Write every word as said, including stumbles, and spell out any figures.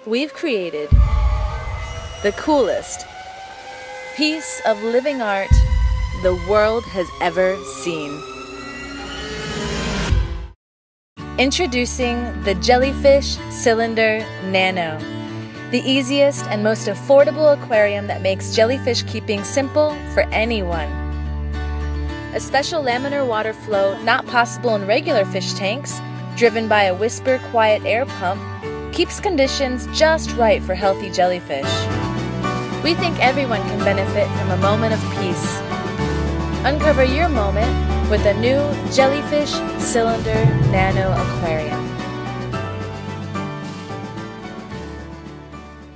We've created the coolest piece of living art the world has ever seen. Introducing the Jellyfish Cylinder Nano, the easiest and most affordable aquarium that makes jellyfish keeping simple for anyone. A special laminar water flow not possible in regular fish tanks, driven by a whisper quiet air pump, keeps conditions just right for healthy jellyfish. We think everyone can benefit from a moment of peace. Uncover your moment with a new Jellyfish Cylinder Nano Aquarium.